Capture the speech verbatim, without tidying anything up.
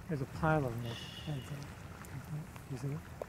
There's a pile of them. You see it?